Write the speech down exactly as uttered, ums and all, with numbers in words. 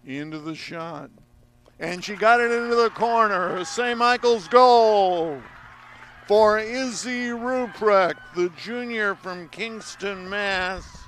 into the shot. And she got it into the corner. Saint Michael's goal for Izzy Ruprecht, the junior from Kingston, Mass.